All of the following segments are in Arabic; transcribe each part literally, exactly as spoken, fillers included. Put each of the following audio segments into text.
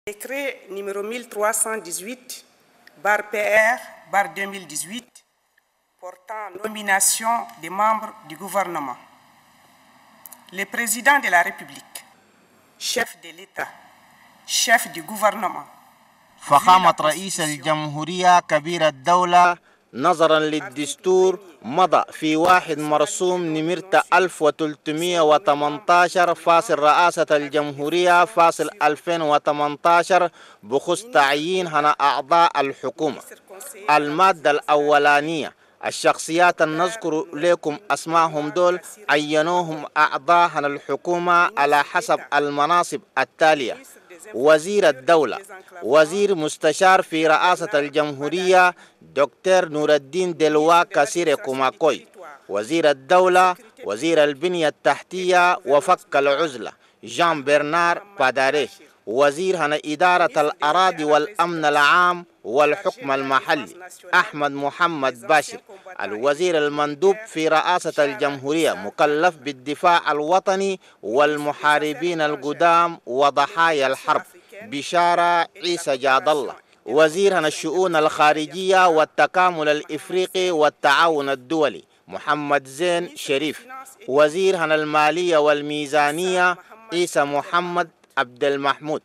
Décret numéro mille trois cent dix-huit, barre P R, barre deux mille dix-huit, portant nomination des membres du gouvernement. Le président de la République, chef de l'État, chef du gouvernement. فخامة رئيس الجمهورية كبير الدولة نظرا للدستور مضى في واحد مرسوم نمرة ألف وثلاثمئة وثمانية عشر فاصل رئاسة الجمهورية فاصل ألفين وثمانية عشر بخصوص تعيين هنا أعضاء الحكومة. المادة الأولانية الشخصيات نذكر لكم أسماءهم دول عينوهم أعضاء هنا الحكومة على حسب المناصب التالية: وزير الدولة، وزير مستشار في رئاسة الجمهورية دكتور نور الدين دلوا كاسيري كوماكوي، وزير الدولة، وزير البنية التحتية وفك العزلة جان برنار باداري، وزير هنا إدارة الأراضي والأمن العام والحكم المحلي أحمد محمد باشر، الوزير المندوب في رئاسة الجمهورية مكلف بالدفاع الوطني والمحاربين القدام وضحايا الحرب بشارة عيسى جاد الله، وزير هنا الشؤون الخارجية والتكامل الإفريقي والتعاون الدولي محمد زين شريف، وزير هنا المالية والميزانية عيسى محمد عبد المحمود،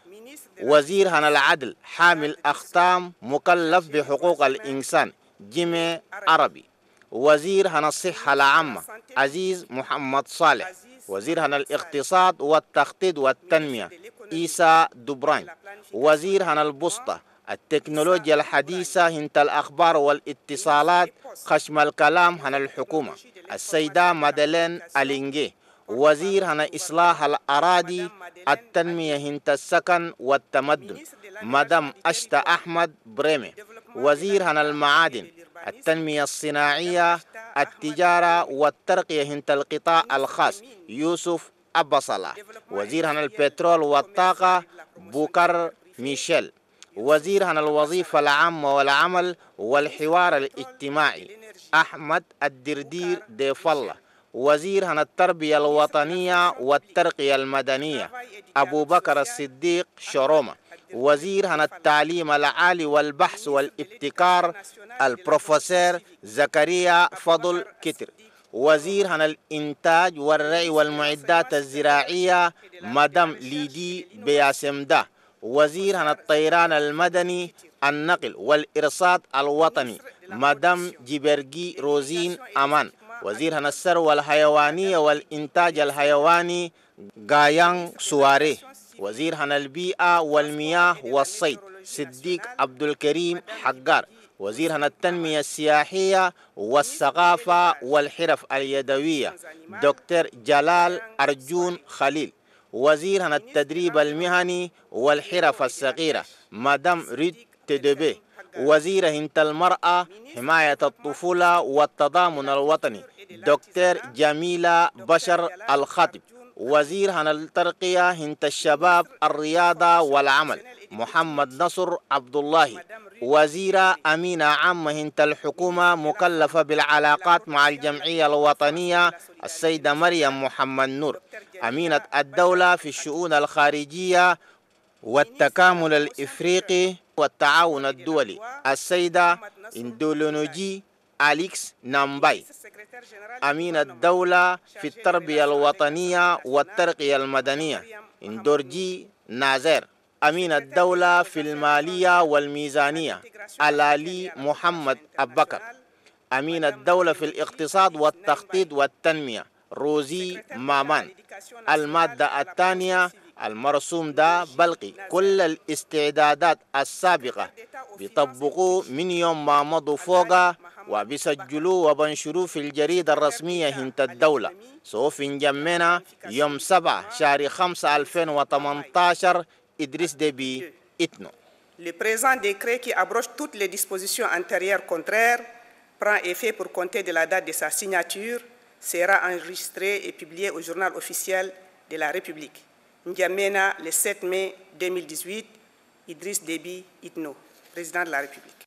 وزير هنا العدل حامل أختام مكلف بحقوق الإنسان جيمي عربي، وزير هنا الصحة العامة عزيز محمد صالح، وزير هنا الاقتصاد والتخطيط والتنمية إيسا دبران، وزير هنا البسطة التكنولوجيا الحديثة هنت الأخبار والاتصالات خشم الكلام هنا الحكومة السيدة مادلين ألينجي، وزير هنا إصلاح الأراضي التنمية هنت السكن والتمدن مدام أشتا أحمد بريمي، وزير هنا المعادن التنمية الصناعية التجارة والترقية هنت القطاع الخاص يوسف أبا صلاح، وزير هنا البترول والطاقة بوكر ميشيل، وزير هنا الوظيفة العامة والعمل والحوار الاجتماعي أحمد الدردير ديف الله، وزير هنا التربية الوطنية والترقية المدنية أبو بكر الصديق شرومة، وزير هنا التعليم العالي والبحث والابتكار البروفيسور زكريا فضل كتر، وزير هنا الإنتاج والرعي والمعدات الزراعية مدام ليدي بياسمدا، وزير هنا الطيران المدني النقل والإرصاد الوطني مدام جبرجي روزين أمان، وزير هنا الثروة الحيوانية والإنتاج الحيواني غايان سواري، وزير هنا البيئة والمياه والصيد صديق عبد الكريم حجار، وزير هنا التنمية السياحية والثقافة والحرف اليدوية دكتور جلال أرجون خليل، وزير هنا التدريب المهني والحرف الصغيرة مدام ريد تدبي، وزير هنت المرأة حماية الطفولة والتضامن الوطني دكتور جميلة بشر الخطيب، وزير هنا الترقية هنت الشباب الرياضة والعمل محمد نصر عبد الله، وزيرة أمينة عامة هنت الحكومة مكلفة بالعلاقات مع الجمعية الوطنية السيدة مريم محمد نور، أمينة الدولة في الشؤون الخارجية والتكامل الإفريقي والتعاون الدولي السيدة اندولونوجي أليكس نامباي، أمين الدولة في التربية الوطنية والترقية المدنية اندورجي نازير، أمين الدولة في المالية والميزانية ألالي محمد أبكر، أمين الدولة في الاقتصاد والتخطيط والتنمية روزي مامان. المادة الثانية المرسوم ده بلقي كل الاستعدادات السابقة بيطبقوا من يوم ما مضوا فوقها وبيسجلوا وبنشروا في الجريدة الرسمية هنت الدولة سوف نجمنا يوم سبعة شهر خمسة ألفين وثمانية عشر إدريس ديبي إتنو. Le présent décret qui abroge toutes les dispositions antérieures contraires prend effet pour compter de la date de sa signature, sera enregistré et publié au journal officiel de la République. N'Djamena, le sept mai deux mille dix-huit, Idriss Déby Itno, président de la République.